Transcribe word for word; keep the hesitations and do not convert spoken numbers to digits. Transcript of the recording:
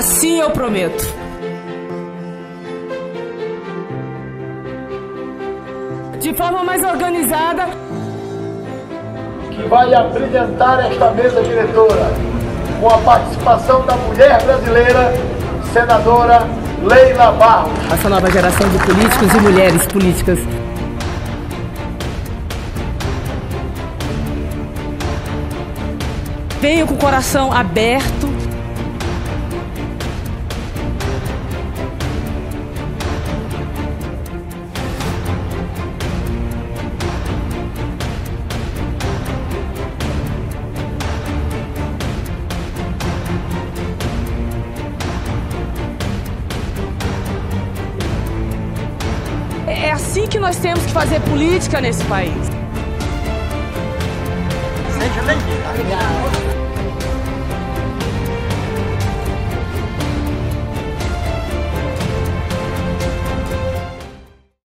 Assim eu prometo. De forma mais organizada, que vai abrilhantar esta mesa diretora, com a participação da mulher brasileira, senadora Leila Barros. Essa nova geração de políticos e mulheres políticas. Venho com o coração aberto. É assim que nós temos que fazer política nesse país. Seja bem-vinda.